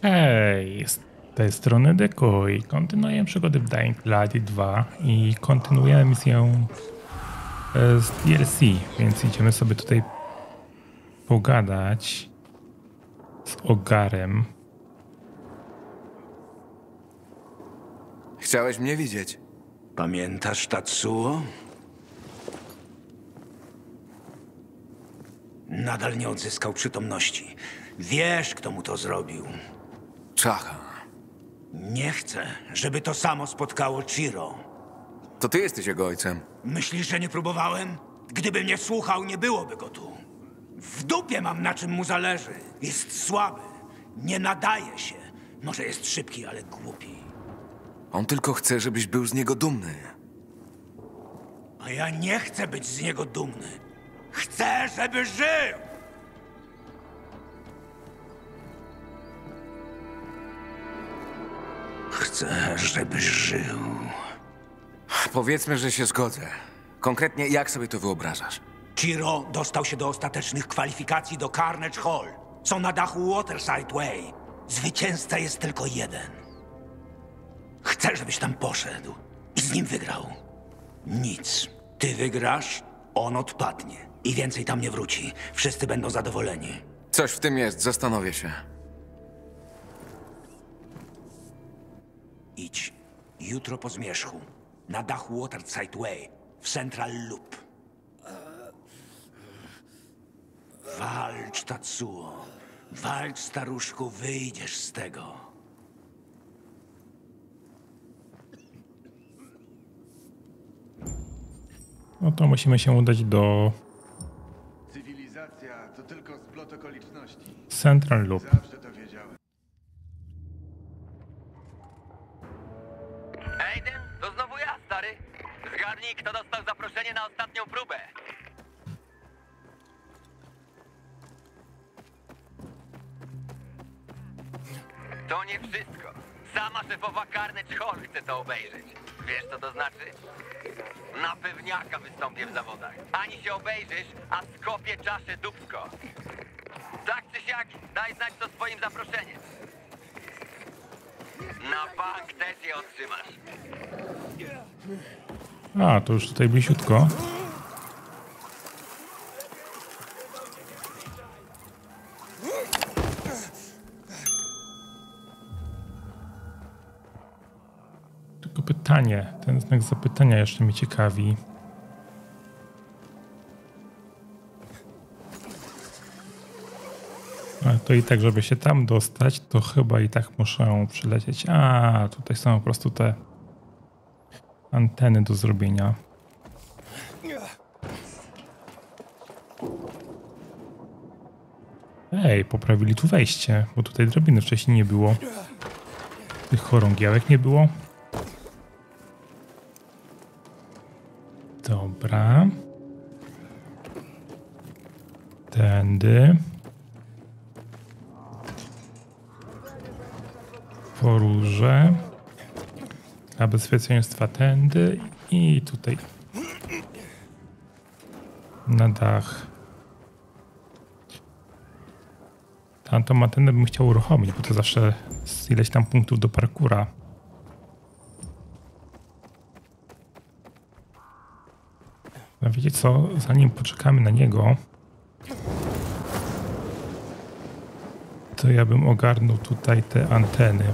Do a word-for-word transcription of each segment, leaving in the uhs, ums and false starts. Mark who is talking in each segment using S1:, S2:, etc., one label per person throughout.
S1: Hej, z tej strony Decoy. Kontynuujemy przygody w Dying Light dwa i kontynuujemy misję e, z D L C, więc idziemy sobie tutaj pogadać z Ogarem.
S2: Chciałeś mnie widzieć.
S3: Pamiętasz Tatsuo? Nadal nie odzyskał przytomności. Wiesz, kto mu to zrobił.
S2: Czacha.
S3: Nie chcę, żeby to samo spotkało Chiro.
S2: To ty jesteś jego ojcem.
S3: Myślisz, że nie próbowałem? Gdyby mnie słuchał, nie byłoby go tu. W dupie mam, na czym mu zależy. Jest słaby. Nie nadaje się. Może jest szybki, ale głupi.
S2: On tylko chce, żebyś był z niego dumny.
S3: A ja nie chcę być z niego dumny. Chcę, żeby żył! Chcę, żeby żył.
S2: Powiedzmy, że się zgodzę. Konkretnie, jak sobie to wyobrażasz?
S3: Chiro dostał się do ostatecznych kwalifikacji do Carnage Hall. Są na dachu Waterside Way. Zwycięzca jest tylko jeden. Chcę, żebyś tam poszedł i z nim wygrał. Nic. Ty wygrasz, on odpadnie. I więcej tam nie wróci. Wszyscy będą zadowoleni.
S2: Coś w tym jest, zastanowię się.
S3: Idź. Jutro po zmierzchu. Na dachu Waterside Way. W Central Loop. Walcz, Tatsuo. Walcz, staruszku, wyjdziesz z tego.
S1: No to musimy się udać do
S4: Cywilizacja to tylko splot okoliczności.
S1: Central Loop.
S4: Zawsze to wiedziałem.
S5: Aiden, to znowu ja, stary. Zgadnij, kto dostał zaproszenie na ostatnią próbę. To nie wszystko. Sama szefowa Carnage Hall chce to obejrzeć. Wiesz, co to znaczy? Na pewniaka wystąpię w zawodach. Ani się obejrzysz, a skopię czaszę dupsko. Tak czy siak, daj znać to swoim zaproszeniem. Na bank też je otrzymasz.
S1: A, to już tutaj bliziutko. Tylko pytanie, ten znak zapytania jeszcze mnie ciekawi. Ale to i tak, żeby się tam dostać, to chyba i tak muszę przylecieć. A, tutaj są po prostu te anteny do zrobienia. Ej, poprawili tu wejście, bo tutaj drabiny wcześniej nie było. Tych chorągiełek nie było. Dobra. Tędy. Poróże. Dla bezpieczeństwa tędy i tutaj na dach. Tamtą antenę bym chciał uruchomić, bo to zawsze jest ileś tam punktów do parkura. No wiecie co, zanim poczekamy na niego, to ja bym ogarnął tutaj te anteny.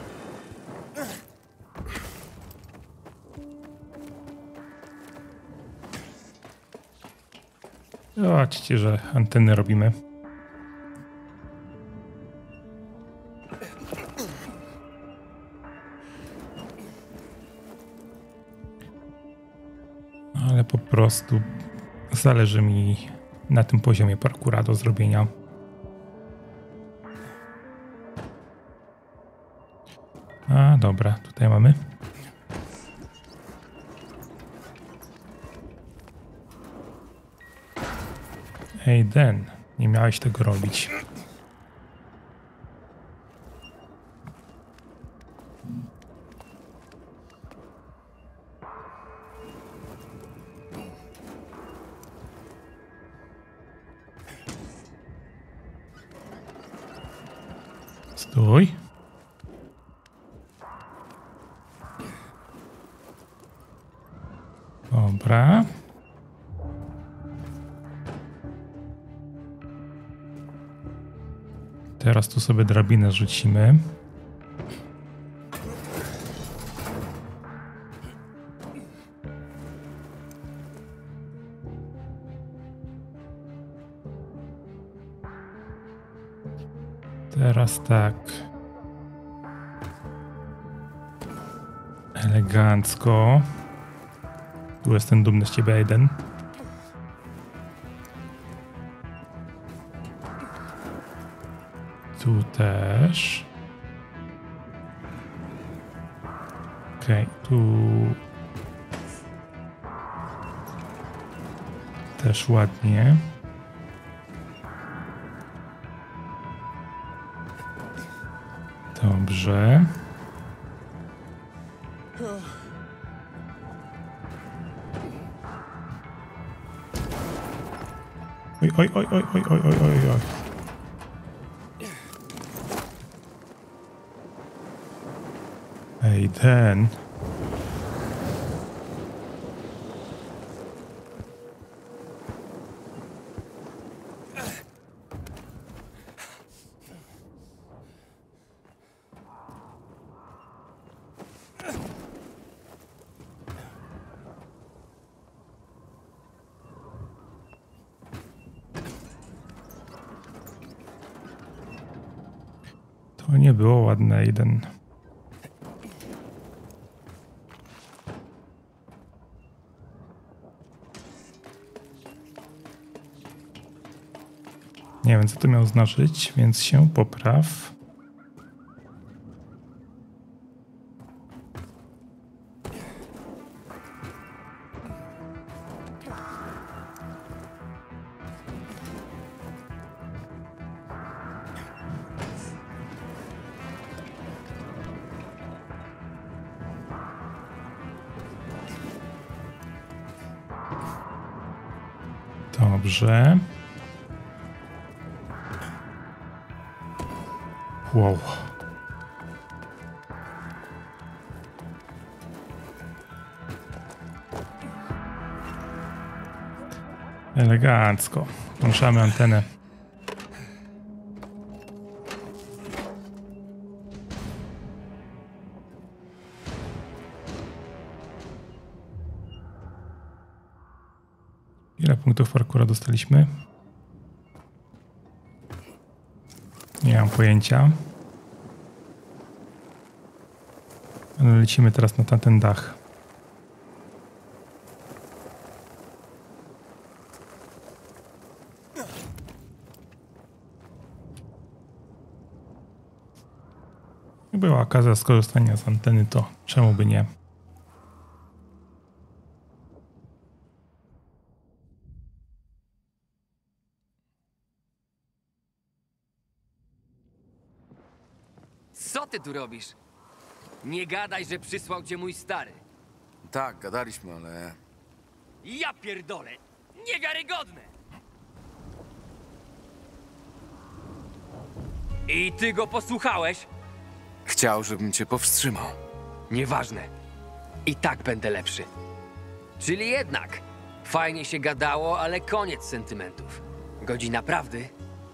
S1: Zobaczcie, że anteny robimy. Ale po prostu zależy mi na tym poziomie parkura do zrobienia. A, dobra, tutaj mamy. Aiden, nie miałeś tego robić. Stój. Dobra. Teraz tu sobie drabinę rzucimy. Teraz tak. Elegancko. Tu jestem dumny z ciebie, Aiden. Tu też. Okej, okay, tu też ładnie. Dobrze. Oj, oj, oj, oj, oj, oj, oj, oj, oj. Ej, ten. To nie było ładne, Aiden. Nie wiem, co to miało znaczyć, więc się popraw. Dobrze. Wow. Elegancko. Włączamy antenę. Ile punktów parkoura dostaliśmy? Nie mam pojęcia. Ale lecimy teraz na tamten dach. Była okazja skorzystania z anteny, to czemu by nie?
S6: Co ty tu robisz? Nie gadaj, że przysłał cię mój stary.
S2: Tak, gadaliśmy, ale...
S6: Ja pierdolę! Niegarygodne! I ty go posłuchałeś?
S2: Chciał, żebym cię powstrzymał.
S6: Nieważne. I tak będę lepszy. Czyli jednak. Fajnie się gadało, ale koniec sentymentów. Godzina prawdy.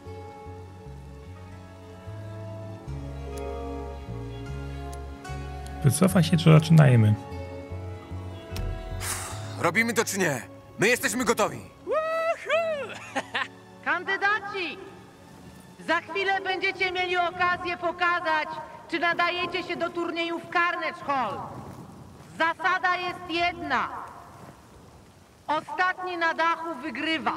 S1: Wycofaj się, czy zaczynajmy?
S2: Robimy to czy nie? My jesteśmy gotowi.
S7: Kandydaci! Za chwilę będziecie mieli okazję pokazać, czy nadajecie się do turnieju w Carnage Hall. Zasada jest jedna. Ostatni na dachu wygrywa.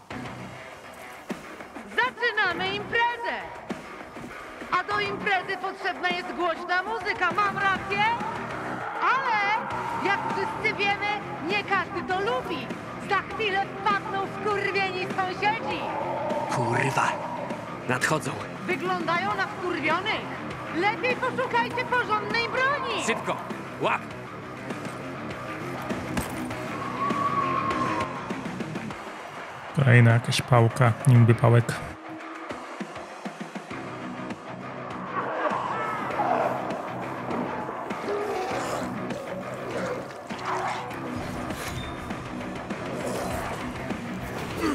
S7: Zaczynamy imprezę! A do imprezy potrzebna jest głośna muzyka, mam rację? Ale, jak wszyscy wiemy, nie każdy to lubi. Za chwilę wpadną wkurwieni sąsiedzi.
S6: Kurwa! Nadchodzą.
S7: Wyglądają na wkurwionych. Lepiej poszukajcie porządnej broni.
S6: Szybko! Łap!
S1: Kolejna jakaś pałka, niby pałek.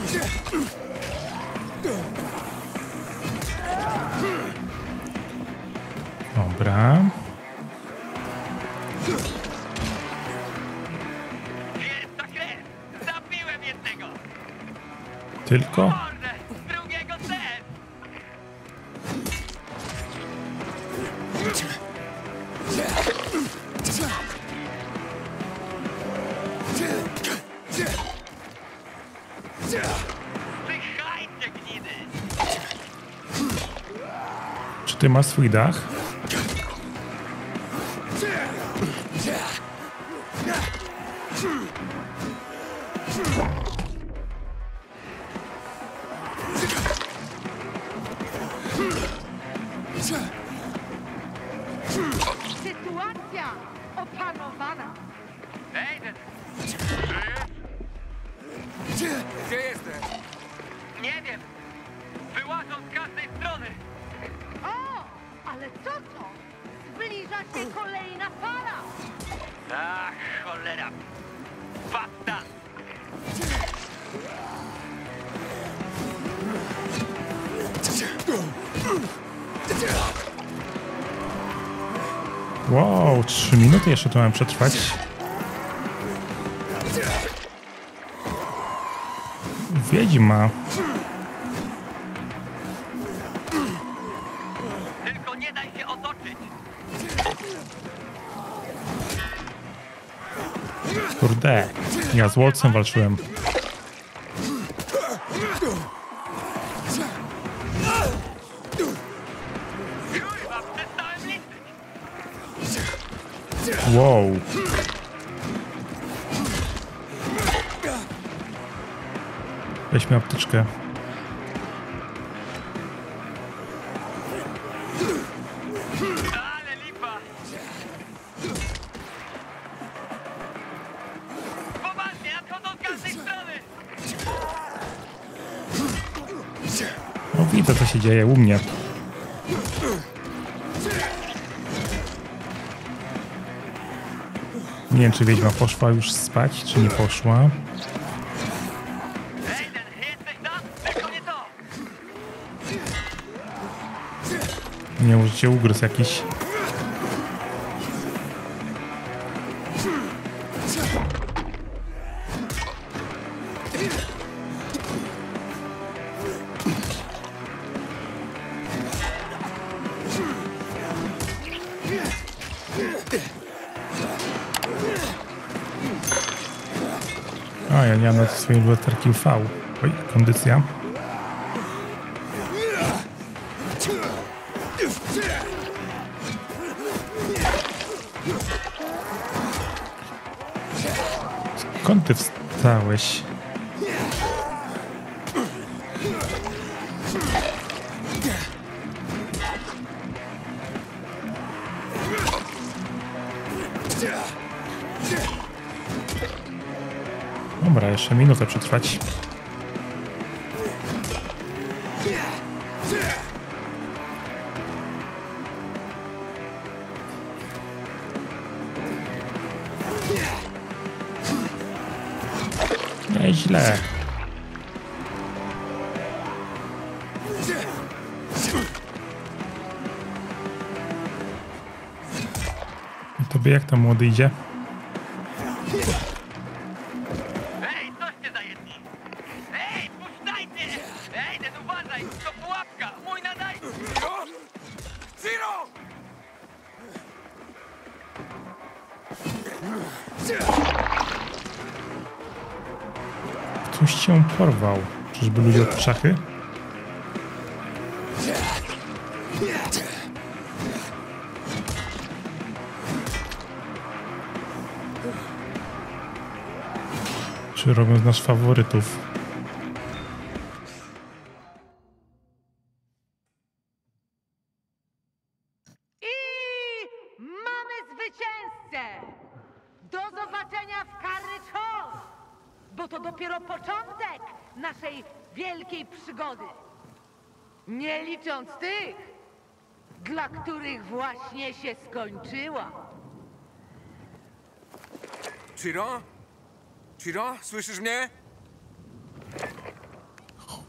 S1: Dobra.
S5: Święta krew! Zabiłem jednego!
S1: Tylko?
S5: Mordę! Drugiego też! Wychajcie, gnidy!
S1: Czy ty masz swój dach?
S7: Sytuacja opanowana.
S5: Aiden!
S2: Gdzie jesteś?
S5: Nie wiem! Wyłażą z każdej strony!
S7: O, ale co to? Zbliża się kolejna fala.
S5: Ach, cholera! Basta!
S1: Wow, trzy minuty jeszcze tu mam przetrwać. Wiedźma.
S5: Tylko nie daj się otoczyć!
S1: Kurde, ja z Wolcem walczyłem.
S5: Kurwa, przestałem liczyć!
S1: Wow. Weźmy apteczkę.
S5: Ale lipa! Poważnie, nadchodzą z każdej strony!
S1: No widzę, co się dzieje u mnie. Nie wiem, czy wiedźma poszła już spać, czy nie poszła.
S5: Aiden, jesteś tam? Tylko nie to!
S1: Nie, może cię ugryzł jakiś. A, ja nie mam na swojej lusterki U V. Oj, kondycja. Skąd ty wstałeś? Dobra, jeszcze minutę przetrwać. Nieźle. I tobie jak tam młody idzie?
S5: Ej, coście za jedni! Ej, puszczajcie! Aiden, uważaj! To pułapka! Mój nadajnik!
S2: Zero!
S1: Ktoś cię porwał. Czyżby ludzie od szachy? Czy robią z nas faworytów?
S7: I mamy zwycięzcę! Do zobaczenia w Carnage Hall! Bo to dopiero początek naszej wielkiej przygody. Nie licząc tych, dla których właśnie się skończyła.
S2: Chiro? Chiro, słyszysz mnie?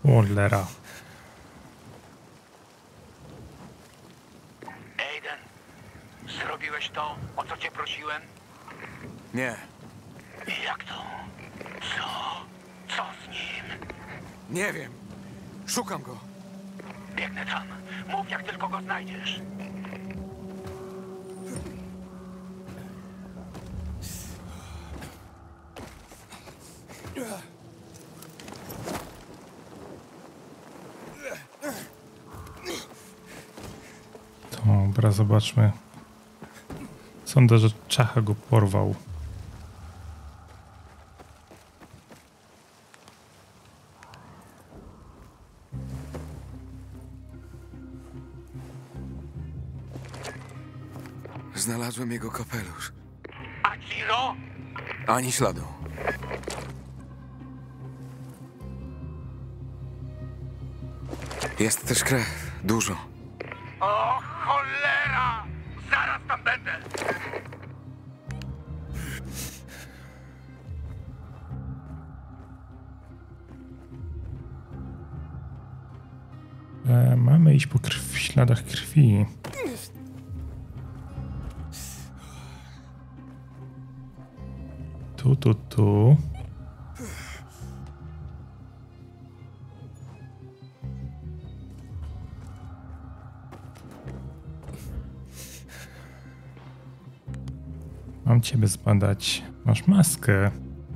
S1: Cholera.
S3: Aiden, zrobiłeś to, o co cię prosiłem?
S2: Nie,
S3: Jak to? Co? Co z nim?
S2: nie wiem. Szukam go.
S3: Biegnę tam. Mów, jak tylko go znajdziesz.
S1: Dobra, zobaczmy. Sądzę, że Czacha go porwał.
S2: Znalazłem jego kapelusz.
S3: A Ciro?
S2: Ani śladu. Jest też krew. Dużo.
S3: O cholera! Zaraz tam będę!
S1: E, mamy iść po krw, śladach krwi. Tu, tu, tu. Mam ciebie zbadać. Masz maskę.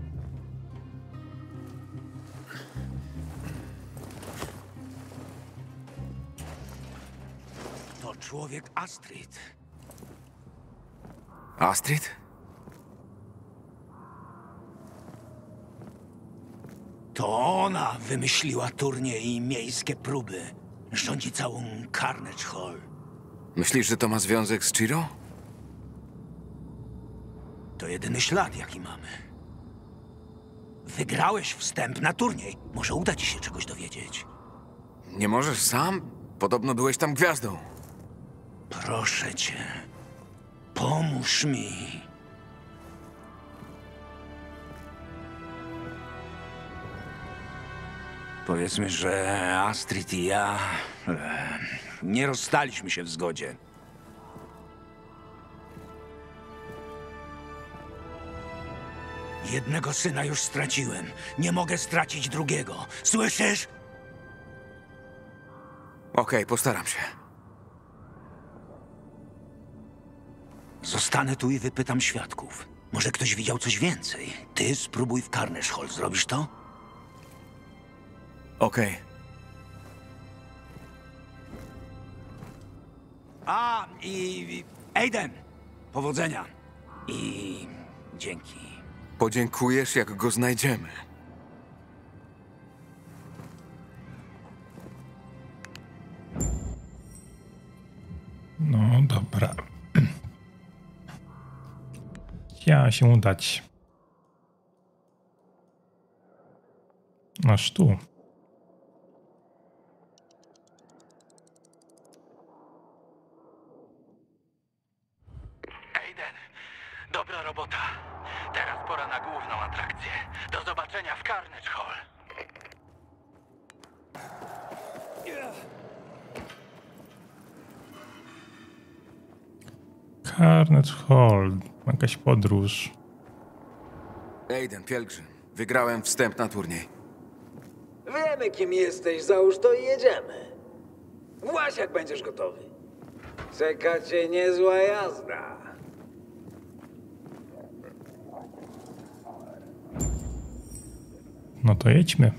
S3: To człowiek Astrid.
S2: Astrid?
S3: To ona wymyśliła turniej i miejskie próby. Rządzi całą Carnage Hall.
S2: Myślisz, że to ma związek z Ciro?
S3: To jedyny ślad, jaki mamy. Wygrałeś wstęp na turniej. Może uda ci się czegoś dowiedzieć.
S2: Nie możesz sam? Podobno byłeś tam gwiazdą.
S3: Proszę cię. Pomóż mi. Powiedzmy, że Astrid i ja e, nie rozstaliśmy się w zgodzie. Jednego syna już straciłem. Nie mogę stracić drugiego. Słyszysz?
S2: Okej, postaram się.
S3: Zostanę tu i wypytam świadków. Może ktoś widział coś więcej. Ty spróbuj w Carnage Hall. Zrobisz to?
S2: Okej.
S3: A, i... Aiden! Powodzenia. I... dzięki.
S2: Podziękujesz, jak go znajdziemy.
S1: No dobra. Ja się udać. Aż tu.
S3: Aiden, dobra robota. Teraz pora na główną atrakcję. Do zobaczenia w Carnage Hall.
S1: Carnage Hall. Jakaś podróż.
S2: Aiden, pielgrzym. Wygrałem wstęp na turniej.
S8: Wiemy, kim jesteś, załóż to i jedziemy. Właśnie jak będziesz gotowy. Czeka cię niezła jazda.
S1: No to jedźmy.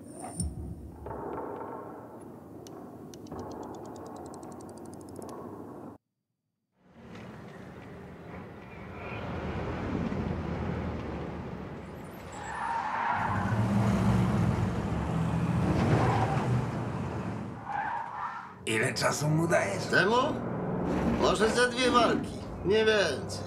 S8: Ile czasu mu dajesz?
S9: Temu? Może ze dwie walki, nie więcej.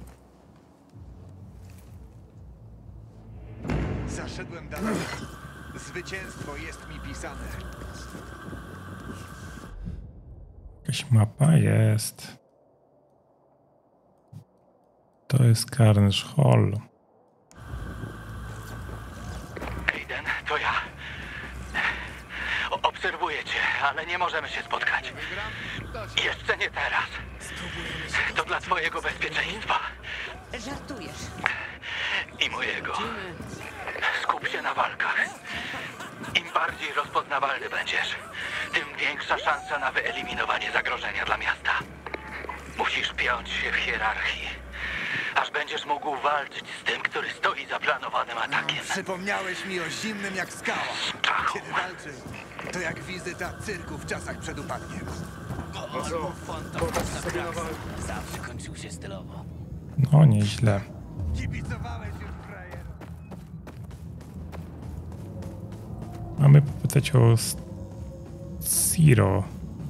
S4: Zaszedłem dalej. Zwycięstwo jest mi pisane.
S1: Jakaś mapa jest. To jest Carnage Hall.
S5: Aiden, to ja. O- Obserwuję cię, ale nie możemy się spotkać. Jeszcze nie teraz. To dla twojego bezpieczeństwa.
S7: Żartujesz.
S5: I mojego. Skup się na walkach. Im bardziej rozpoznawalny będziesz, tym większa szansa na wyeliminowanie zagrożenia dla miasta. Musisz piąć się w hierarchii, aż będziesz mógł walczyć z tym, który stoi za planowanym atakiem.
S4: Przypomniałeś mi o zimnym jak skała.
S5: Czachu.
S4: Kiedy walczył, to jak wizyta cyrku w czasach przed upadkiem.
S6: Zawsze kończył się stylowo.
S1: No, nieźle.
S4: Kibicowałeś już, frajer.
S1: Mamy popytać o S- Zero.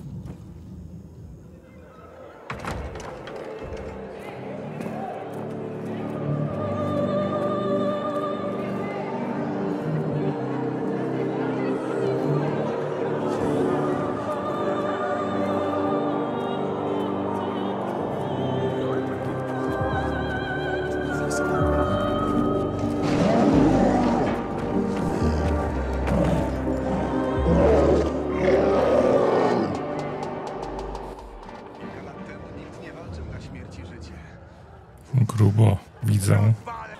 S4: Kilka lat temu nikt nie walczył na śmierć i życie.
S1: Grubo widzę.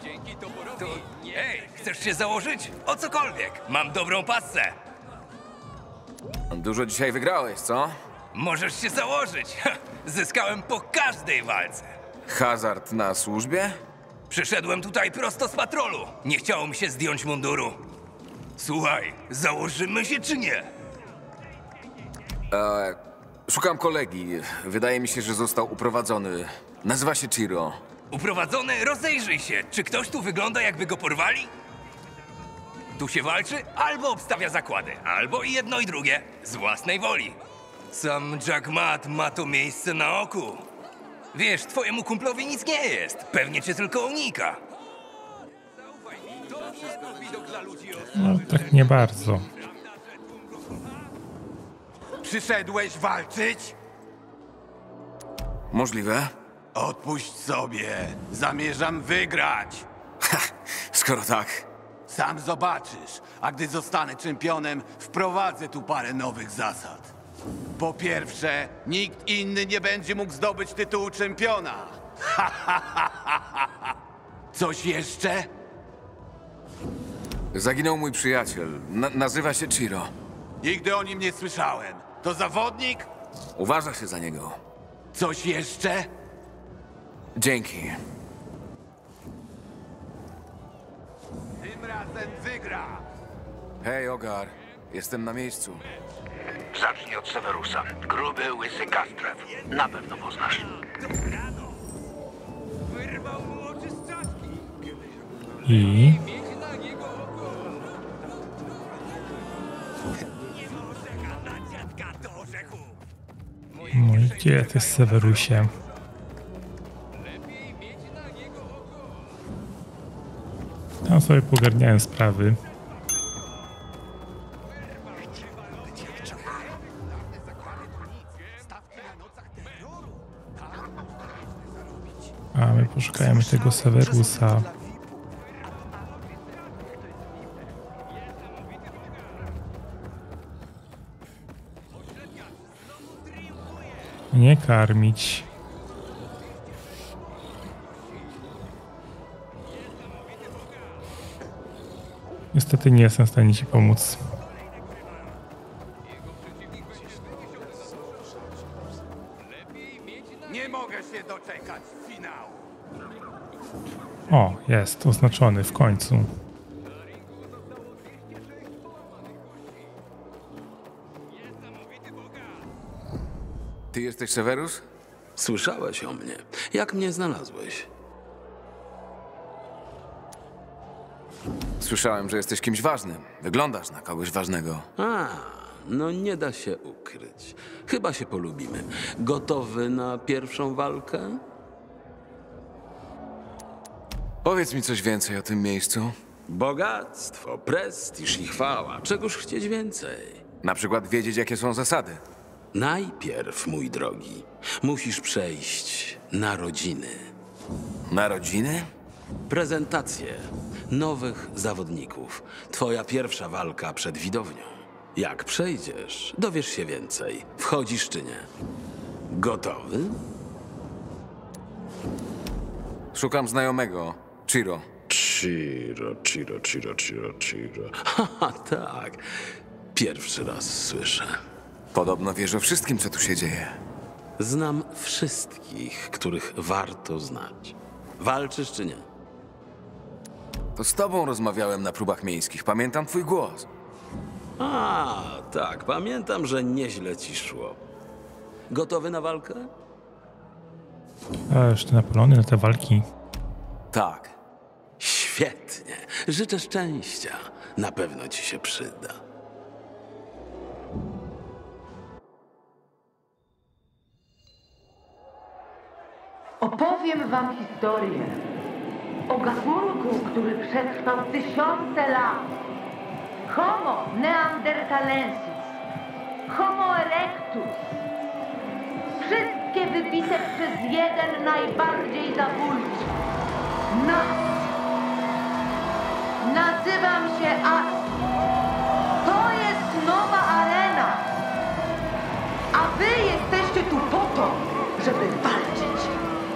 S10: Ej, chcesz się założyć? O cokolwiek. Mam dobrą pasę.
S2: Dużo dzisiaj wygrałeś, co?
S10: Możesz się założyć. Zyskałem po każdej walce.
S2: Hazard na służbie?
S10: Przyszedłem tutaj prosto z patrolu. Nie chciało mi się zdjąć munduru. Słuchaj, założymy się czy nie?
S2: E, szukam kolegi. Wydaje mi się, że został uprowadzony. Nazywa się Chiro.
S10: Uprowadzony, rozejrzyj się. Czy ktoś tu wygląda, jakby go porwali? Tu się walczy albo obstawia zakłady, albo i jedno i drugie, z własnej woli. Sam Jack Matt ma to miejsce na oku. Wiesz, twojemu kumplowi nic nie jest. Pewnie cię tylko unika.
S1: No, tak nie bardzo.
S3: Przyszedłeś walczyć?
S2: Możliwe?
S3: Odpuść sobie. Zamierzam wygrać.
S2: Ha, skoro tak.
S3: Sam zobaczysz, a gdy zostanę czempionem, wprowadzę tu parę nowych zasad. Po pierwsze, nikt inny nie będzie mógł zdobyć tytułu czempiona. Coś jeszcze?
S2: Zaginął mój przyjaciel. Na nazywa się Chiro.
S3: Nigdy o nim nie słyszałem. To zawodnik?
S2: Uważa się za niego.
S3: Coś jeszcze?
S2: Dzięki.
S3: Tym razem wygra.
S2: Hej, Ogar. Jestem na miejscu.
S5: Zacznij od Severusa. Gruby, łysy Kastrew. Na pewno poznasz.
S1: I... No i gdzie ty, Severusie? Tam sobie pogarniałem sprawy. A my poszukajmy tego Severusa. Nie karmić. Niestety nie jestem w stanie ci pomóc.
S3: Nie mogę się doczekać finału.
S1: O, jest oznaczony w końcu.
S2: Ty jesteś Severus?
S11: Słyszałeś o mnie. Jak mnie znalazłeś?
S2: Słyszałem, że jesteś kimś ważnym. Wyglądasz na kogoś ważnego.
S11: A, no nie da się ukryć. Chyba się polubimy. Gotowy na pierwszą walkę?
S2: Powiedz mi coś więcej o tym miejscu.
S11: Bogactwo, prestiż i chwała. Czegoż chcieć więcej?
S2: Na przykład wiedzieć, jakie są zasady.
S11: Najpierw, mój drogi, musisz przejść narodziny.
S2: Narodziny?
S11: Prezentacje nowych zawodników. Twoja pierwsza walka przed widownią. Jak przejdziesz, dowiesz się więcej. Wchodzisz czy nie? Gotowy?
S2: Szukam znajomego. Chiro.
S11: Chiro, Chiro, Chiro, Chiro, Chiro. Haha, tak. Pierwszy raz słyszę.
S2: Podobno wiesz o wszystkim, co tu się dzieje.
S11: Znam wszystkich, których warto znać. Walczysz czy nie?
S2: To z tobą rozmawiałem na próbach miejskich. Pamiętam twój głos.
S11: A, tak, pamiętam, że nieźle ci szło. Gotowy na walkę?
S1: A jeszcze napalony na te walki.
S2: Tak.
S11: Świetnie. Życzę szczęścia. Na pewno ci się przyda.
S7: Opowiem wam historię o gatunku, który przetrwał tysiące lat. Homo neanderthalensis, Homo erectus. Wszystkie wybite przez jeden najbardziej zabójczy. Nas. Nazywam się As. To jest nowa arena. A wy jesteście tu po to, żeby walczyć.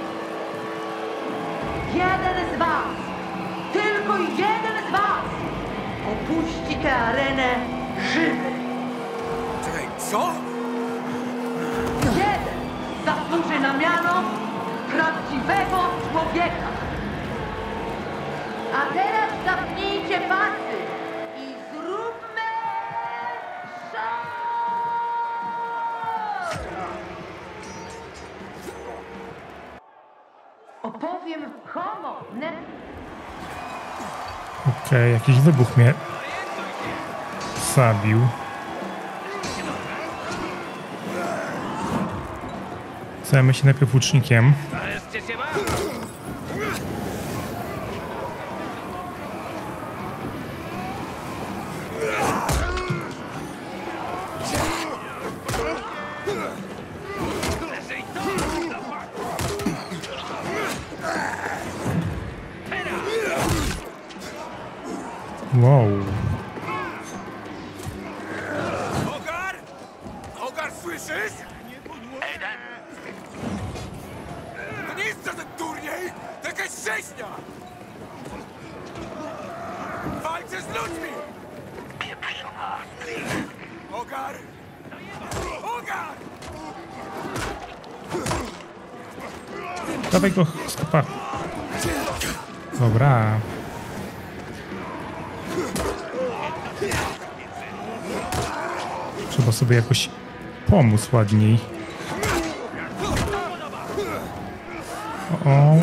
S7: Jeden z was, tylko jeden z was opuści tę arenę żywy.
S2: Czekaj, co?
S7: Jeden zasłuży na miano prawdziwego człowieka. A teraz zapnijcie pasy i zróbmy szał! Opowiem homo, ne...
S1: Okej, okay, jakiś wybuch mnie zabił. Zajmę się najpierw łucznikiem. Wow.
S2: Ogar! Ogar, słyszysz?
S5: Eden!
S2: To nie jest żaden turniej! To jakaś rzeźnia! Walczę z ludźmi!
S5: Pieprzona.
S2: Ogar! Ogar!
S1: Dawaj go, skopa. Dobra. Trzeba sobie jakoś pomóc ładniej. O, o.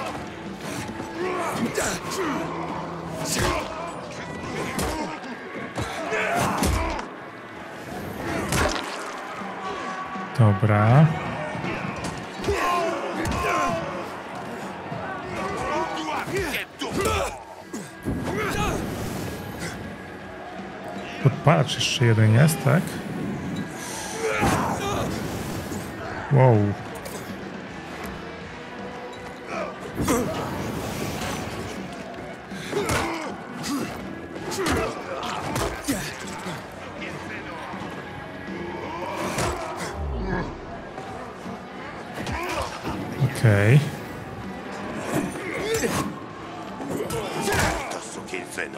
S1: Dobra. Podpalacz jeszcze jeden jest, tak? Wow. Okej.
S5: To sukinsynu.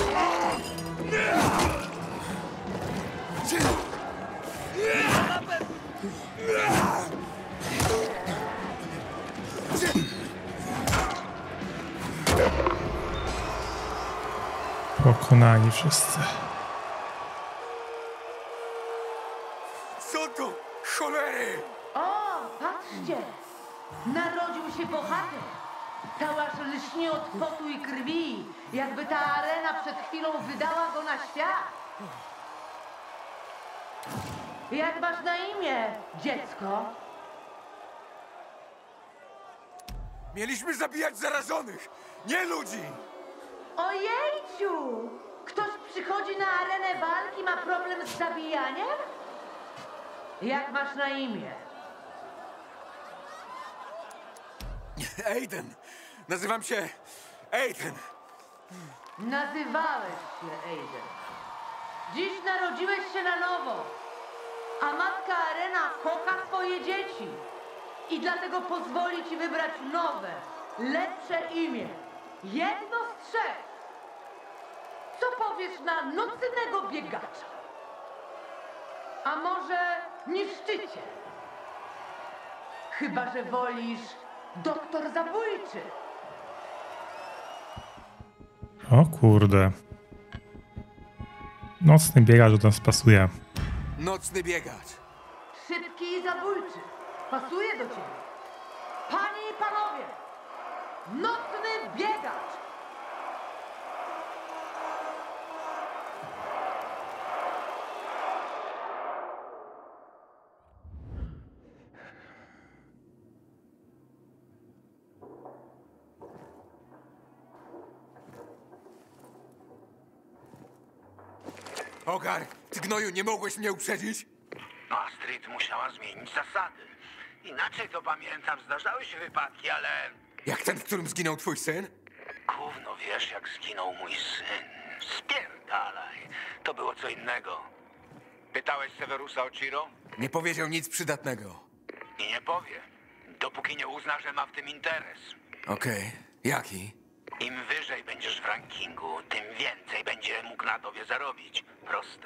S1: Pokonani wszyscy.
S2: Co to? Cholery!
S7: O, patrzcie! Narodził się bohater. Cała aż lśni od potu i krwi, jakby ta arena przed chwilą wydała go na świat. Jak masz na imię, dziecko?
S2: Mieliśmy zabijać zarażonych, nie ludzi!
S7: Ojejciu! Gościu! Ktoś przychodzi na arenę walki, ma problem z zabijaniem? Jak masz na imię?
S2: Aiden! Nazywam się Aiden!
S7: Nazywałeś się Aiden. Dziś narodziłeś się na nowo, a matka Arena kocha twoje dzieci i dlatego pozwoli ci wybrać nowe, lepsze imię. Jedno z trzech. Co powiesz na nocnego biegacza? A może niszczyciel? Chyba że wolisz doktor zabójczy.
S1: O kurde. Nocny biegacz do nas pasuje.
S2: Nocny biegacz.
S7: Szybki i zabójczy. Pasuje do ciebie. Panie i panowie, nocny biegacz.
S2: Ogar, ty gnoju, nie mogłeś mnie uprzedzić?
S3: Astrid musiała zmienić zasady. Inaczej to pamiętam, zdarzały się wypadki, ale...
S2: Jak ten, w którym zginął twój syn?
S3: Gówno wiesz, jak zginął mój syn. Spierdalaj. To było co innego. Pytałeś Severusa o Ciro?
S2: Nie powiedział nic przydatnego.
S3: I nie powie. Dopóki nie uzna, że ma w tym interes.
S2: Okej. Jaki?
S3: Im wyżej będziesz w rankingu, tym więcej będzie mógł na tobie zarobić. Proste.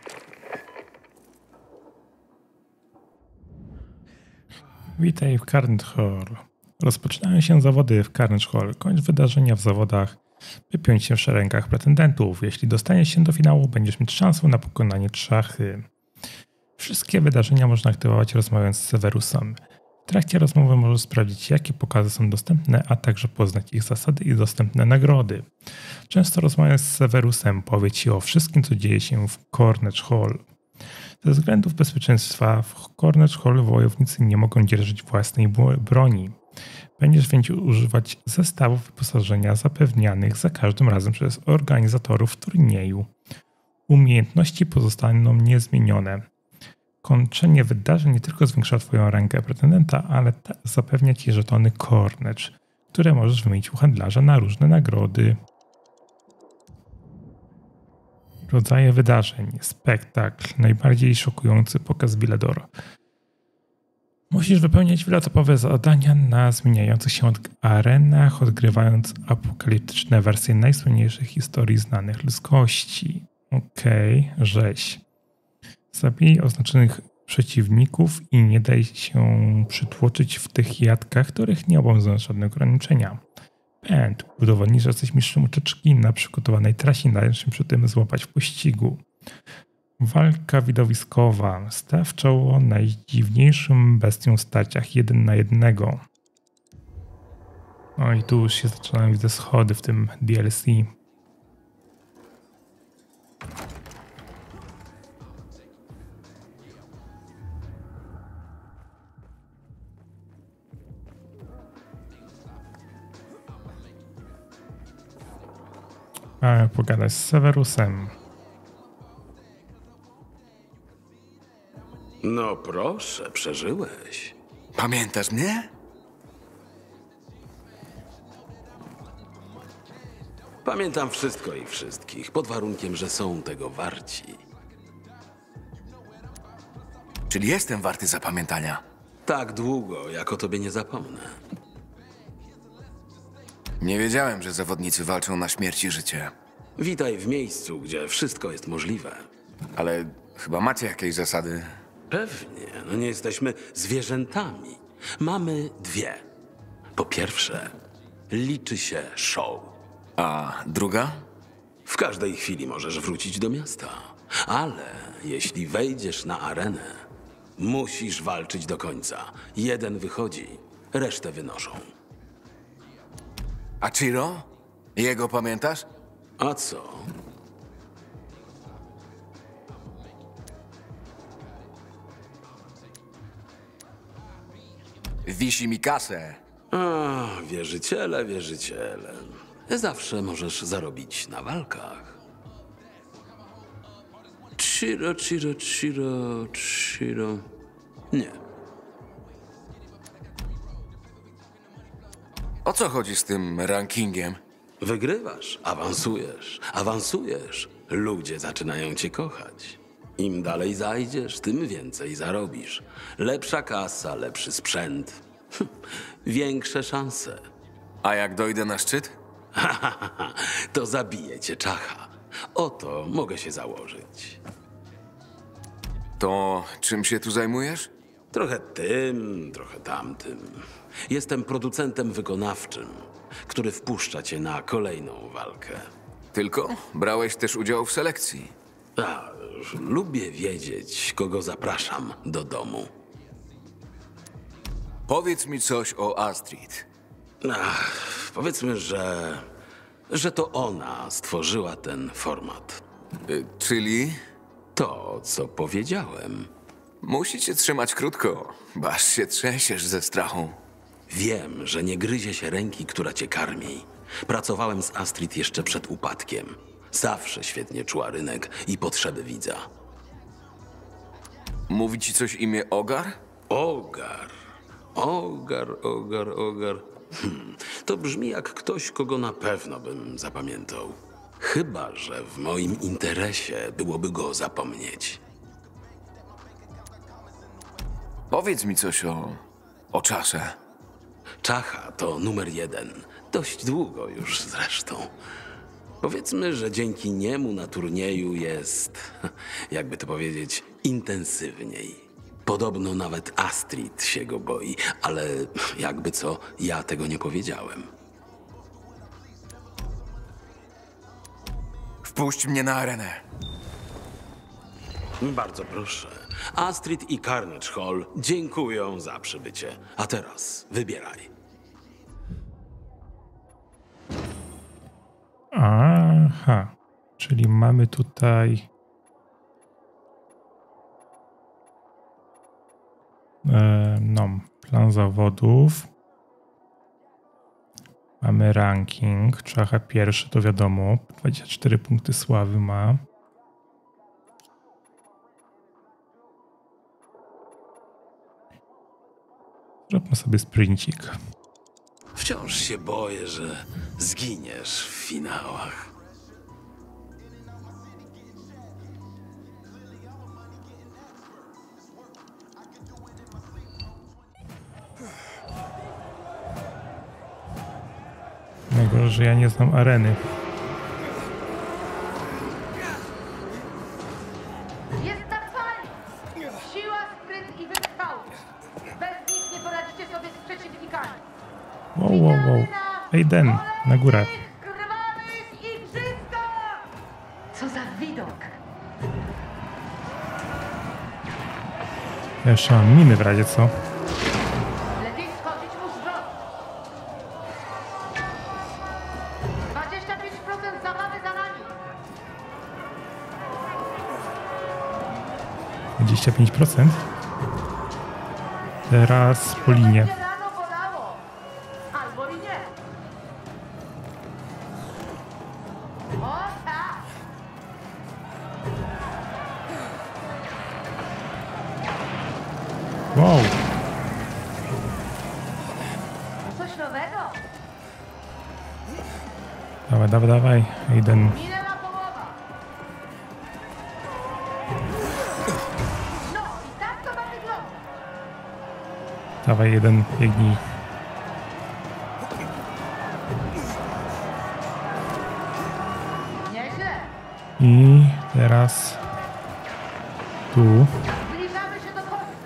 S1: Witaj w Carnage Hall. Rozpoczynają się zawody w Carnage Hall. Kończ wydarzenia w zawodach, by piąć się w szeregach pretendentów. Jeśli dostaniesz się do finału, będziesz mieć szansę na pokonanie szachy. Wszystkie wydarzenia można aktywować rozmawiając z Severusem. W trakcie rozmowy możesz sprawdzić, jakie pokazy są dostępne, a także poznać ich zasady i dostępne nagrody. Często rozmawiając z Severusem powie ci o wszystkim, co dzieje się w Carnage Hall. Ze względów bezpieczeństwa w Carnage Hall wojownicy nie mogą dzierżyć własnej broni. Będziesz więc używać zestawów wyposażenia zapewnianych za każdym razem przez organizatorów turnieju. Umiejętności pozostaną niezmienione. Kończenie wydarzeń nie tylko zwiększa twoją rangę pretendenta, ale zapewnia ci żetony Carnage, które możesz wymienić u handlarza na różne nagrody. Rodzaje wydarzeń. Spektakl. Najbardziej szokujący pokaz Bilador. Musisz wypełniać wieloetapowe zadania na zmieniających się arenach, odgrywając apokaliptyczne wersje najsłynniejszych historii znanych ludzkości. Okej, okay, rzeź. Zabij oznaczonych przeciwników i nie daj się przytłoczyć w tych jadkach, których nie obowiązują żadne ograniczenia. Pęd. Udowodnij, że jesteś mistrzem ucieczki na przygotowanej trasie, dając się przy tym złapać w pościgu. Walka widowiskowa. Staw czoło najdziwniejszym bestiom w starciach jeden na jednego. No i tu już się zaczynają, widzę, schody w tym D L C. Mamy pogadać z Severusem.
S11: No proszę, przeżyłeś.
S2: Pamiętasz mnie?
S11: Pamiętam wszystko i wszystkich, pod warunkiem, że są tego warci.
S2: Czyli jestem warty zapamiętania.
S11: Tak długo, jak o tobie nie zapomnę.
S2: Nie wiedziałem, że zawodnicy walczą na śmierć i życie.
S11: Witaj w miejscu, gdzie wszystko jest możliwe.
S2: Ale chyba macie jakieś zasady?
S11: Pewnie, no nie jesteśmy zwierzętami. Mamy dwie. Po pierwsze, liczy się show.
S2: A druga?
S11: W każdej chwili możesz wrócić do miasta. Ale jeśli wejdziesz na arenę, musisz walczyć do końca. Jeden wychodzi, resztę wynoszą.
S2: A Ciro? Jego pamiętasz?
S11: A co?
S2: Wisi mi kasę.
S11: A, wierzyciele, wierzyciele. Zawsze możesz zarobić na walkach. Chiro, Chiro, Chiro, Chiro... Nie.
S2: O co chodzi z tym rankingiem?
S11: Wygrywasz, awansujesz, awansujesz. Ludzie zaczynają cię kochać. Im dalej zajdziesz, tym więcej zarobisz. Lepsza kasa, lepszy sprzęt. Hm, większe szanse.
S2: A jak dojdę na szczyt?
S11: To zabije cię czacha. Oto mogę się założyć.
S2: To czym się tu zajmujesz?
S11: Trochę tym, trochę tamtym. Jestem producentem wykonawczym, który wpuszcza cię na kolejną walkę.
S2: Tylko? Brałeś też udział w selekcji?
S11: A, lubię wiedzieć, kogo zapraszam do domu.
S2: Powiedz mi coś o Astrid.
S11: Ach, powiedzmy, że... że to ona stworzyła ten format.
S2: Y, czyli?
S11: To, co powiedziałem.
S2: Musi cię trzymać krótko, bo aż się trzęsiesz ze strachu.
S11: Wiem, że nie gryzie się ręki, która cię karmi. Pracowałem z Astrid jeszcze przed upadkiem. Zawsze świetnie czuła rynek i potrzeby widza.
S2: Mówi ci coś imię Ogar?
S11: Ogar. Ogar, ogar, ogar. Hmm. To brzmi jak ktoś, kogo na pewno bym zapamiętał. Chyba że w moim interesie byłoby go zapomnieć.
S2: Powiedz mi coś o... o czasie.
S11: Czacha to numer jeden. Dość długo już zresztą. Powiedzmy, że dzięki niemu na turnieju jest, jakby to powiedzieć, intensywniej. Podobno nawet Astrid się go boi, ale jakby co, ja tego nie powiedziałem.
S2: Wpuść mnie na arenę.
S11: Bardzo proszę. Astrid i Carnage Hall dziękują za przybycie. A teraz wybieraj.
S1: Aha, czyli mamy tutaj e, no, plan zawodów. Mamy ranking. Czacha pierwszy, to wiadomo. dwadzieścia cztery punkty sławy ma. Zróbmy sobie sprincik.
S11: Wciąż się boję, że zginiesz w finałach.
S1: Najgorzej, że ja nie znam areny.
S7: Jest tak fajnie! Siła, spryt i wytrwałość. Bez nich nie poradzicie sobie z przeciwnikami.
S1: Wow, wow, wow. Aiden, na górę.
S7: Krwawych igrzyskach! Co za widok!
S1: Ja jeszcze mam miny w razie co.
S7: Lepiej schodzić mu z drogi. dwadzieścia pięć procent zabawy za nami.
S1: dwadzieścia pięć procent. Teraz po linie.
S7: Rano bolało. Albo i nie. O tak!
S1: Wow.
S7: Coś nowego.
S1: Dawaj, dawaj, dawaj. Aiden.
S7: Minęła połowa. No i tak to ma wyglądać.
S1: Dawaj, jeden, biegnij.
S7: Nieźle.
S1: I teraz tu.
S7: Zbliżamy się do końca.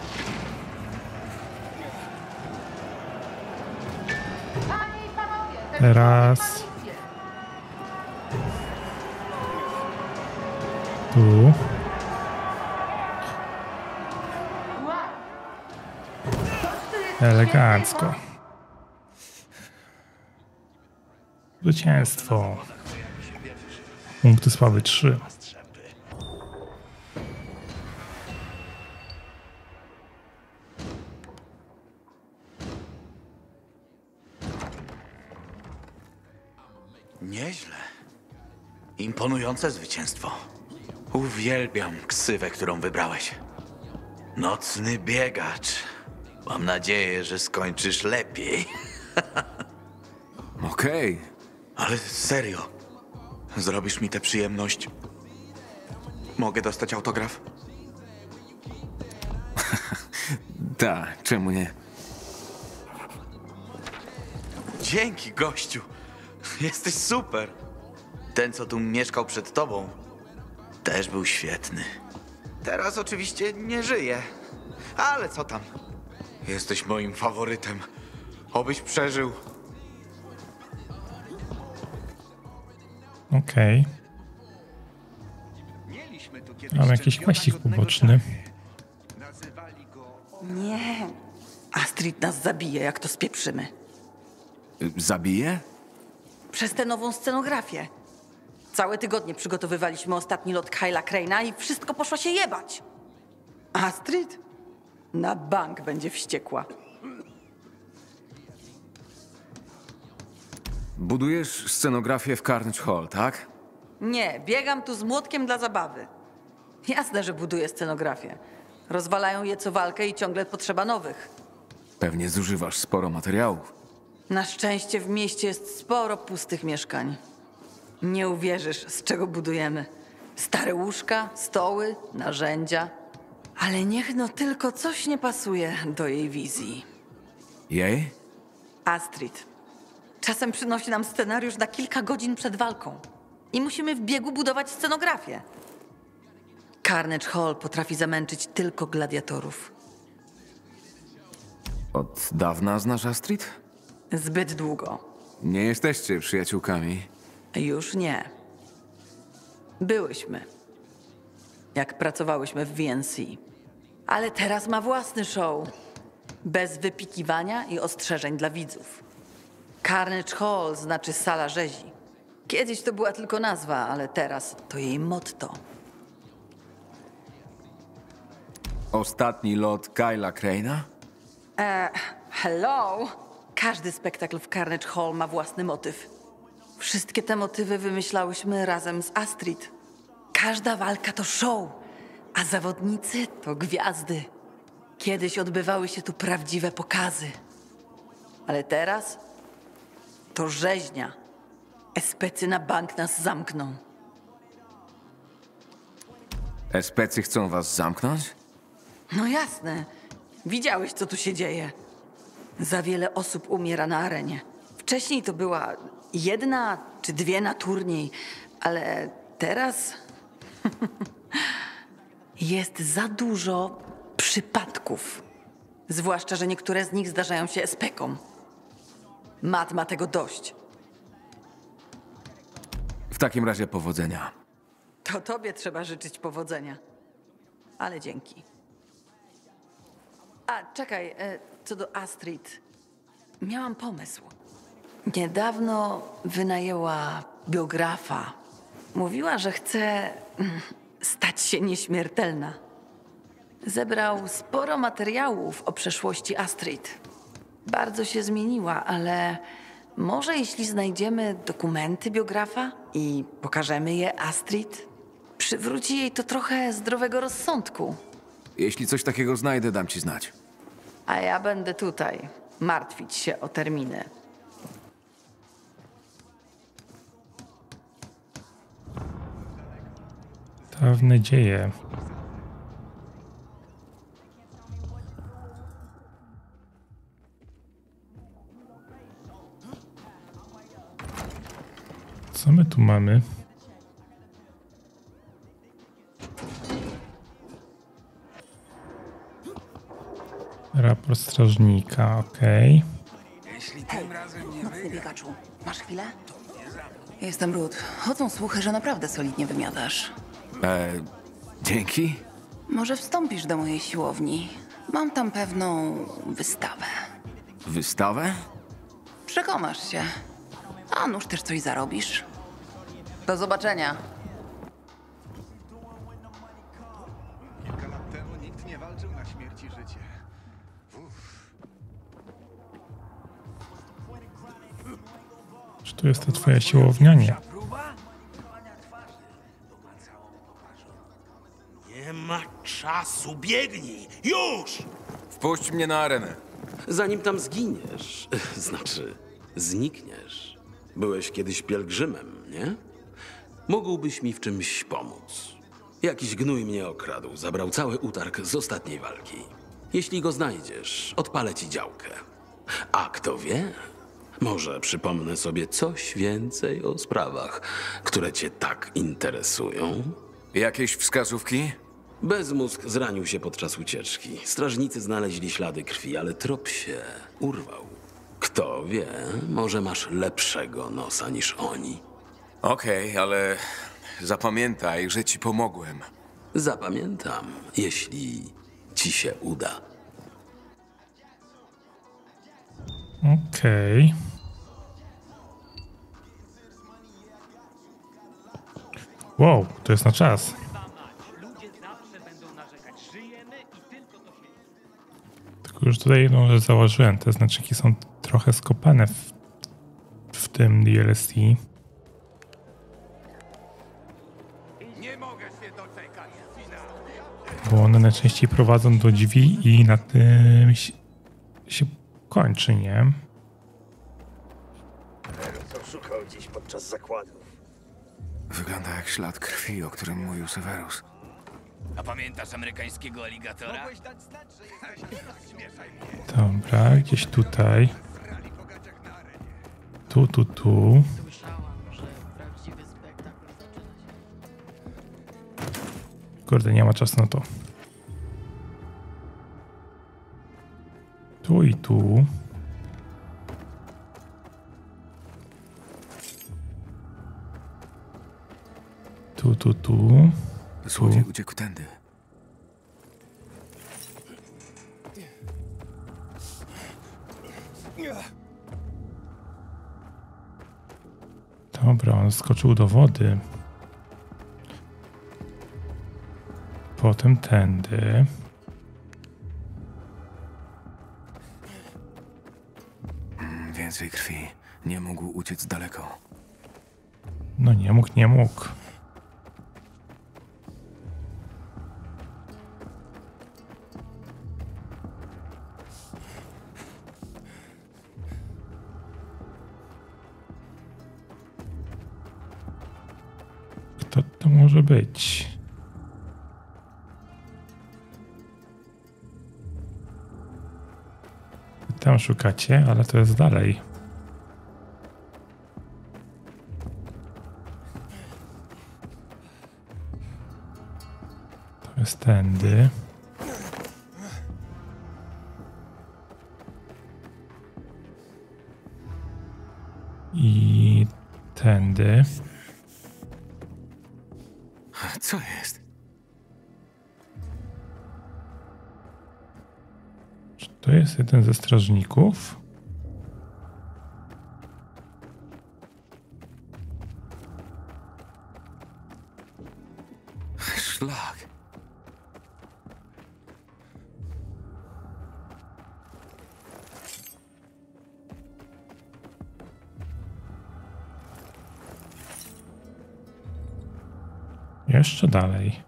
S7: Panie i panowie, ten
S1: Teraz.
S7: człowiek ma misję.
S1: Tu.
S7: Wow. Coś tu jest
S1: Elegancko.
S7: świetnie.
S1: Zwycięstwo. Punkty sławy trzy.
S12: Imponujące zwycięstwo. Uwielbiam ksywę, którą wybrałeś. Nocny biegacz. Mam nadzieję, że skończysz lepiej.
S2: Okej. Okay.
S12: Ale serio, zrobisz mi tę przyjemność? Mogę dostać autograf?
S2: Tak, czemu nie?
S12: Dzięki, gościu. Jesteś super. Ten, co tu mieszkał przed tobą, też był świetny. Teraz oczywiście nie żyje. Ale co tam? Jesteś moim faworytem. Obyś przeżył.
S1: Okej. Okay. Mam jakiś kwestik poboczny.
S13: Nie. Astrid nas zabije, jak to spieprzymy.
S2: Zabije?
S13: Przez tę nową scenografię. Całe tygodnie przygotowywaliśmy ostatni lot Kyla Crane'a i wszystko poszło się jebać. Astrid? Na bank będzie wściekła.
S2: Budujesz scenografię w Carnage Hall, tak?
S13: Nie, biegam tu z młotkiem dla zabawy. Jasne, że buduję scenografię. Rozwalają je co walkę i ciągle potrzeba nowych.
S2: Pewnie zużywasz sporo materiałów.
S13: Na szczęście w mieście jest sporo pustych mieszkań. Nie uwierzysz, z czego budujemy. Stare łóżka, stoły, narzędzia. Ale niech no tylko coś nie pasuje do jej wizji.
S2: Jej?
S13: Astrid. Czasem przynosi nam scenariusz na kilka godzin przed walką. I musimy w biegu budować scenografię. Carnage Hall potrafi zamęczyć tylko gladiatorów.
S2: Od dawna znasz Astrid?
S13: Zbyt długo.
S2: Nie jesteście przyjaciółkami.
S13: Już nie. Byłyśmy. Jak pracowałyśmy w V N C. Ale teraz ma własny show. Bez wypikiwania i ostrzeżeń dla widzów. Carnage Hall znaczy sala rzezi. Kiedyś to była tylko nazwa, ale teraz to jej motto.
S2: Ostatni lot Kyla Crane'a?
S13: Eee, hello? Każdy spektakl w Carnage Hall ma własny motyw. Wszystkie te motywy wymyślałyśmy razem z Astrid. Każda walka to show, a zawodnicy to gwiazdy. Kiedyś odbywały się tu prawdziwe pokazy. Ale teraz to rzeźnia. Especy na bank nas zamkną.
S2: Especy chcą was zamknąć?
S13: No jasne. Widziałeś, co tu się dzieje. Za wiele osób umiera na arenie. Wcześniej to była jedna czy dwie na turniej, ale teraz jest za dużo przypadków. Zwłaszcza, że niektóre z nich zdarzają się espekom. Matt ma tego dość.
S2: W takim razie powodzenia.
S13: To tobie trzeba życzyć powodzenia. Ale dzięki. A, czekaj, co do Astrid. Miałam pomysł. Niedawno wynajęła biografa. Mówiła, że chce stać się nieśmiertelna. Zebrał sporo materiałów o przeszłości Astrid. Bardzo się zmieniła, ale może jeśli znajdziemy dokumenty biografa i pokażemy je Astrid, przywróci jej to trochę zdrowego rozsądku.
S2: Jeśli coś takiego znajdę, dam ci znać.
S13: A ja będę tutaj martwić się o terminy.
S1: Dawne dzieje. Co my tu mamy? Raport strażnika, okej.
S13: Okay. Hej, nocny biegaczu, masz chwilę? Jestem Ruth. Chodzą słuchy, że naprawdę solidnie wymiatasz.
S2: Eee, dzięki.
S13: Może wstąpisz do mojej siłowni. Mam tam pewną wystawę.
S2: Wystawę?
S13: Przekonasz się. A nuż też coś zarobisz. Do zobaczenia.
S4: Kilka lat temu nikt nie walczył na śmierć i życie.
S1: Czy tu jest ta twoja siłownia? Nie.
S3: ma czasu, biegnij! Już!
S2: Wpuść mnie na arenę.
S11: Zanim tam zginiesz, znaczy znikniesz. Byłeś kiedyś pielgrzymem, nie? Mógłbyś mi w czymś pomóc. Jakiś gnój mnie okradł, zabrał cały utarg z ostatniej walki. Jeśli go znajdziesz, odpalę ci działkę. A kto wie, może przypomnę sobie coś więcej o sprawach, które cię tak interesują.
S2: Jakieś wskazówki?
S11: Bezmózg zranił się podczas ucieczki. Strażnicy znaleźli ślady krwi, ale trop się urwał. Kto wie, może masz lepszego nosa niż oni.
S2: Okej, okay, ale zapamiętaj, że ci pomogłem.
S11: Zapamiętam, jeśli ci się uda.
S1: Okej. Okay. Wow, to jest na czas. Tylko już tutaj jedną rzecz zauważyłem. Te znaczyki są trochę skopane w, w tym D L C. Bo one najczęściej prowadzą do drzwi i na tym się, się kończy, nie?
S14: Co szukał dziś podczas zakładów?
S2: Wygląda jak ślad krwi, o którym mówił Severus.
S10: A pamiętasz amerykańskiego aligatora?
S1: Dobra, gdzieś tutaj. Tu, tu, tu. Kurde, nie ma czasu na to. Tu i tu. Tu, tu, tu.
S2: Złodziej uciekł tędy.
S1: Dobra, on skoczył do wody. Potem tędy.
S2: Mm, więcej krwi. Nie mógł uciec daleko.
S1: No nie mógł, nie mógł. Kto to może być? Tam szukacie, ale to jest dalej. To jest tędy. I tędy.
S2: Co jest?
S1: Czy to jest jeden ze strażników?
S2: Szlak.
S1: Jeszcze dalej.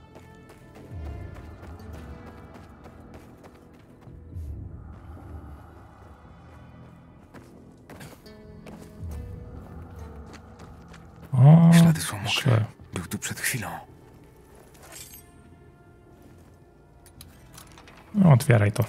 S1: O,
S2: ślady są mokre.
S1: szle.
S2: Był tu przed chwilą.
S1: No, otwieraj to.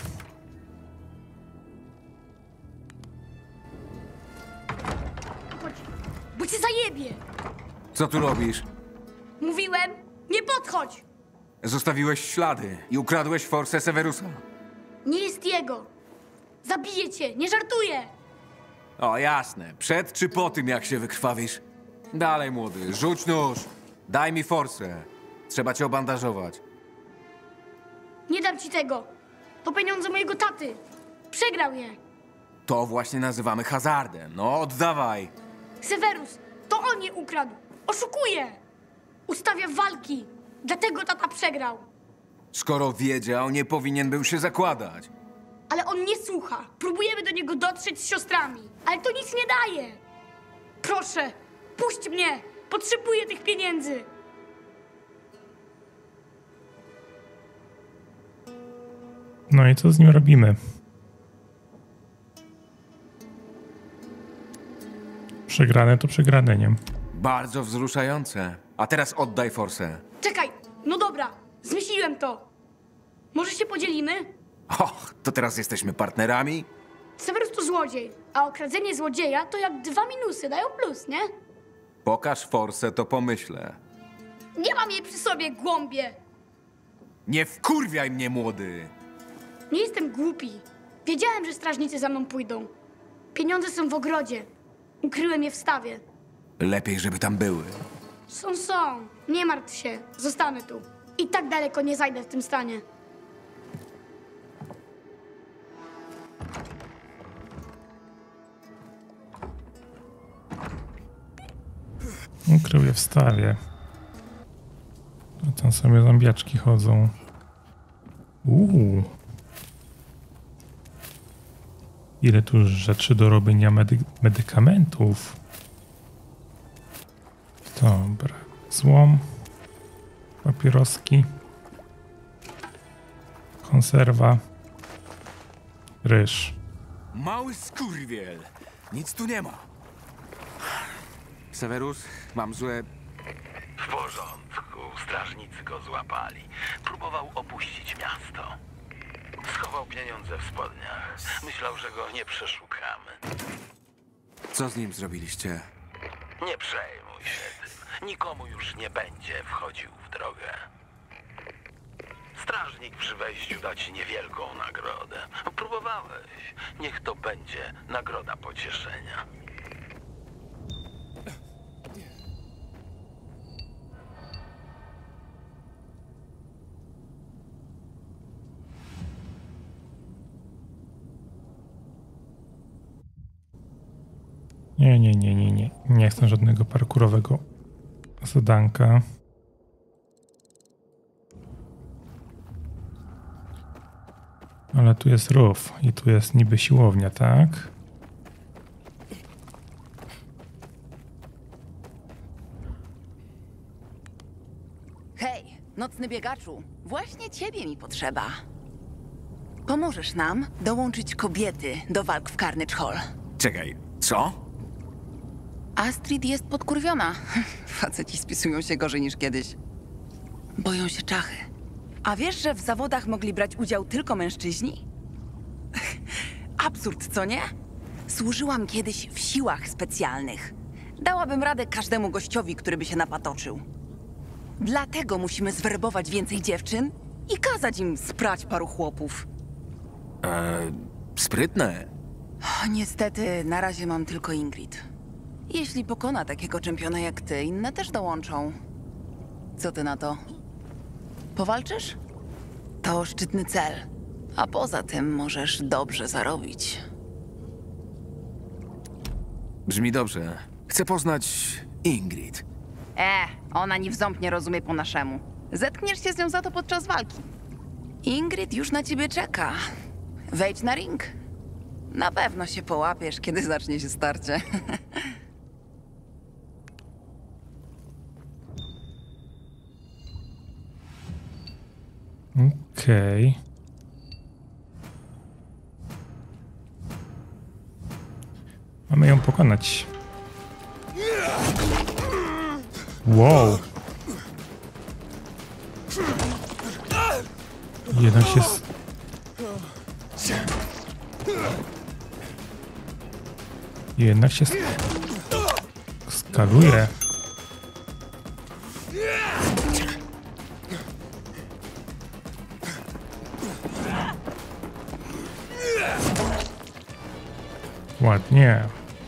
S15: Chodź, bo cię zajebie!
S2: Co tu robisz?
S15: Mówiłem, nie podchodź!
S2: Zostawiłeś ślady i ukradłeś forsę Severusa.
S15: Nie jest jego. Zabiję cię, nie żartuję!
S2: O, jasne. Przed czy po tym, jak się wykrwawisz? Dalej, młody. Rzuć nóż. Daj mi forsę. Trzeba cię obandażować.
S15: Nie dam ci tego. To pieniądze mojego taty. Przegrał je.
S2: To właśnie nazywamy hazardem. No, oddawaj.
S15: Severus, to on je ukradł. Oszukuje. Ustawia walki. Dlatego tata przegrał.
S2: Skoro wiedział, nie powinien był się zakładać.
S15: Ale on nie słucha. Próbujemy do niego dotrzeć z siostrami. Ale to nic nie daje. Proszę, puść mnie. Potrzebuję tych pieniędzy.
S1: No i co z nim robimy? Przegrane to przegrane, nie?
S2: Bardzo wzruszające. A teraz oddaj forsę.
S15: Czekaj, no dobra, zmyśliłem to. Może się podzielimy?
S2: Och, to teraz jesteśmy partnerami?
S15: Severus to złodziej, a okradzenie złodzieja to jak dwa minusy dają plus, nie?
S2: Pokaż forsę, to pomyślę.
S15: Nie mam jej przy sobie, głąbie!
S2: Nie wkurwiaj mnie, młody!
S15: Nie jestem głupi. Wiedziałem, że strażnicy za mną pójdą. Pieniądze są w ogrodzie. Ukryłem je w stawie.
S2: Lepiej, żeby tam były.
S15: Są, są. Nie martw się. Zostanę tu. I tak daleko nie zajdę w tym stanie.
S1: Ukrył je w stawie. A tam sobie zombiaczki chodzą. Uuu. Ile tu rzeczy do robienia medy medykamentów. Dobra. Złom. Papieroski. Konserwa. Ryż.
S2: Mały skurwiel. Nic tu nie ma. Severus, mam złe...
S16: W porządku. Strażnicy go złapali. Próbował opuścić miasto. Schował pieniądze w spodniach. Myślał, że go nie przeszukamy.
S2: Co z nim zrobiliście?
S16: Nie przejmuj się tym. Nikomu już nie będzie wchodził w drogę. Strażnik przy wejściu da ci niewielką nagrodę. Próbowałeś. Niech to będzie nagroda pocieszenia.
S1: Nie, nie, nie, nie, nie. Nie chcę żadnego parkurowego zadanka. Ale tu jest rów i tu jest niby siłownia, tak?
S13: Hej, nocny biegaczu, właśnie ciebie mi potrzeba. Pomożesz nam dołączyć kobiety do walk w Carnage Hall.
S2: Czekaj, co?
S13: Astrid jest podkurwiona. Faceci spisują się gorzej niż kiedyś. Boją się czachy. A wiesz, że w zawodach mogli brać udział tylko mężczyźni? Absurd, co nie? Służyłam kiedyś w siłach specjalnych. Dałabym radę każdemu gościowi, który by się napatoczył. Dlatego musimy zwerbować więcej dziewczyn i kazać im sprać paru chłopów.
S2: Eee, sprytne.
S13: O, niestety, na razie mam tylko Ingrid. Jeśli pokona takiego czempiona jak ty, inne też dołączą. Co ty na to? Powalczysz? To szczytny cel. A poza tym możesz dobrze zarobić.
S2: Brzmi dobrze. Chcę poznać Ingrid.
S13: E, ona ni w ząb nie rozumie po naszemu. Zetkniesz się z nią za to podczas walki. Ingrid już na ciebie czeka. Wejdź na ring. Na pewno się połapiesz, kiedy zacznie się starcie.
S1: Okej. Okay. Mamy ją pokonać. Wow. Jednak się... S Jednak się... Skaluje. Ładnie.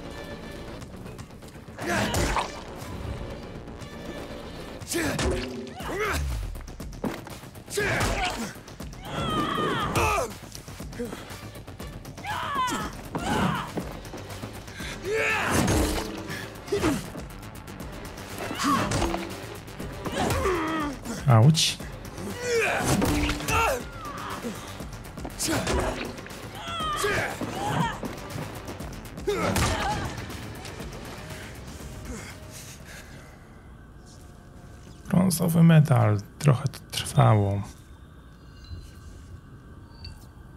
S1: Auć. Brązowy medal. Trochę to trwało.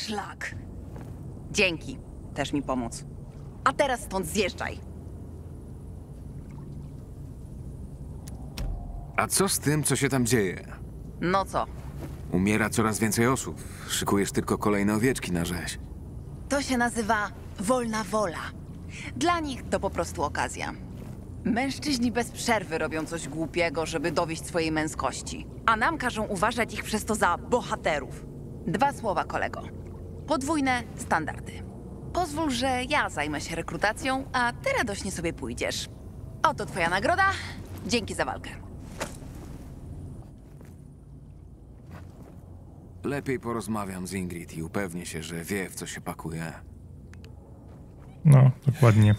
S13: szlak. Dzięki. Też mi pomóc. A teraz stąd zjeżdżaj.
S2: A co z tym, co się tam dzieje?
S13: No co?
S2: Umiera coraz więcej osób. Szykujesz tylko kolejne owieczki na rzeź.
S13: To się nazywa wolna wola. Dla nich to po prostu okazja. Mężczyźni bez przerwy robią coś głupiego, żeby dowieść swojej męskości. A nam każą uważać ich przez to za bohaterów. Dwa słowa, kolego. Podwójne standardy. Pozwól, że ja zajmę się rekrutacją, a ty radośnie sobie pójdziesz. Oto twoja nagroda. Dzięki za walkę.
S2: Lepiej porozmawiam z Ingrid i upewnię się, że wie, w co się pakuje.
S1: No, dokładnie.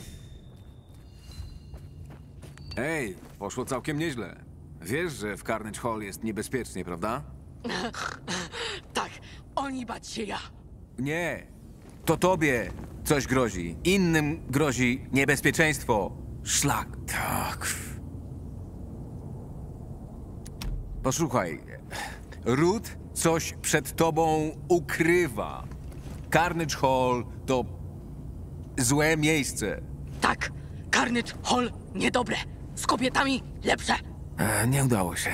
S2: Ej, poszło całkiem nieźle. Wiesz, że w Carnage Hall jest niebezpiecznie, prawda?
S17: Tak, oni bać się ja.
S2: Nie, to tobie coś grozi. Innym grozi niebezpieczeństwo. Szlak. Tak. Posłuchaj. Ruth coś przed tobą ukrywa. Carnage Hall to złe miejsce.
S17: Tak, Carnage Hall niedobre. Z kobietami lepsze.
S2: E, nie udało się.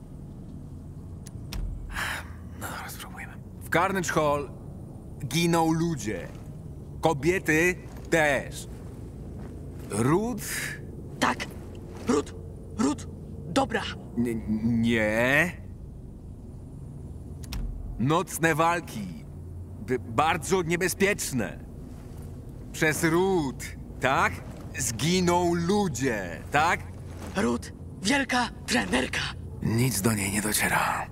S2: No dobra, spróbujmy. W Carnage Hall giną ludzie. Kobiety też. Ruth?
S17: Tak, Ruth, Ruth, dobra.
S2: N nie. Nocne walki. B bardzo niebezpieczne. Przez Ruth, tak? Zginą ludzie, tak?
S17: Ruth, wielka trenerka.
S2: Nic do niej nie dociera.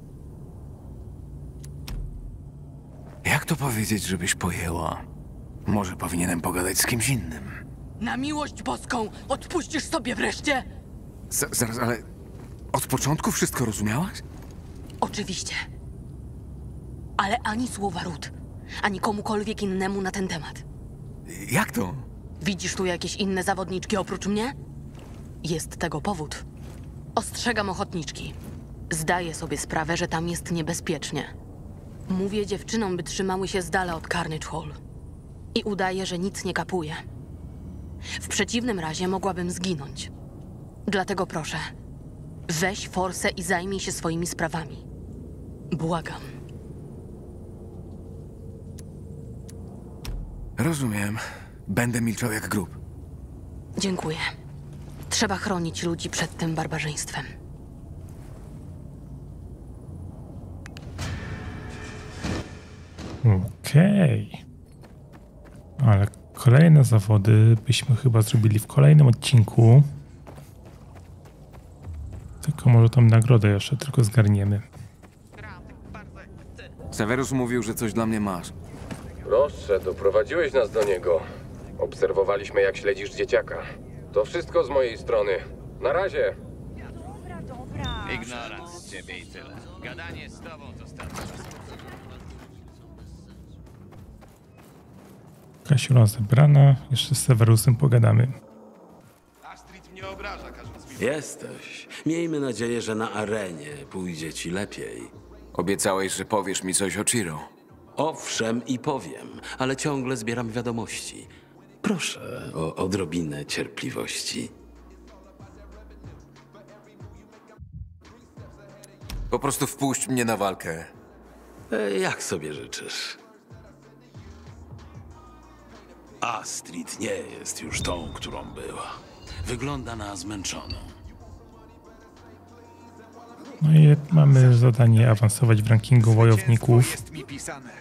S2: Jak to powiedzieć, żebyś pojęła? Może powinienem pogadać z kimś innym.
S17: Na miłość boską odpuścisz sobie wreszcie?
S2: Z zaraz, ale od początku wszystko rozumiałaś?
S17: Oczywiście. Ale ani słowa Ruth, ani komukolwiek innemu na ten temat.
S2: Jak to?
S17: Widzisz tu jakieś inne zawodniczki oprócz mnie? Jest tego powód. Ostrzegam ochotniczki. Zdaję sobie sprawę, że tam jest niebezpiecznie. Mówię dziewczynom, by trzymały się z dala od Carnage Hall. I udaję, że nic nie kapuję. W przeciwnym razie mogłabym zginąć. Dlatego proszę, weź forsę i zajmij się swoimi sprawami. Błagam.
S2: Rozumiem. Będę milczał jak grób.
S17: Dziękuję. Trzeba chronić ludzi przed tym barbarzyństwem.
S1: Okej. Okay. Ale kolejne zawody byśmy chyba zrobili w kolejnym odcinku. Tylko może tam nagrodę jeszcze tylko zgarniemy.
S2: Severus mówił, że coś dla mnie masz.
S18: Proszę, doprowadziłeś nas do niego. Obserwowaliśmy, jak śledzisz dzieciaka. To wszystko z mojej strony. Na razie.
S19: Dobra, dobra. Ignorant z ciebie i tyle. Gadanie z tobą to starczy.
S1: Kasiula zebrana. Jeszcze z Severusem pogadamy.
S4: Astrid mnie obraża, każąc mi...
S11: Jesteś. Miejmy nadzieję, że na arenie pójdzie ci lepiej.
S2: Obiecałeś, że powiesz mi coś o Ciro.
S11: Owszem i powiem, ale ciągle zbieram wiadomości. Proszę o odrobinę cierpliwości.
S2: Po prostu wpuść mnie na walkę.
S11: E, jak sobie życzysz.
S20: Astrid nie jest już tą, którą była. Wygląda na zmęczoną.
S1: No i mamy zadanie awansować w rankingu wojowników.
S4: Jest mi pisane.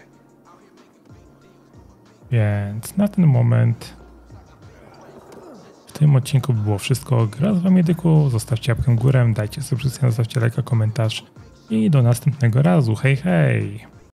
S1: Więc na ten moment w tym odcinku by było wszystko. Gra z wami Dyku, zostawcie łapkę w górę, dajcie subskrypcję, zostawcie lajka, komentarz i do następnego razu. Hej, hej!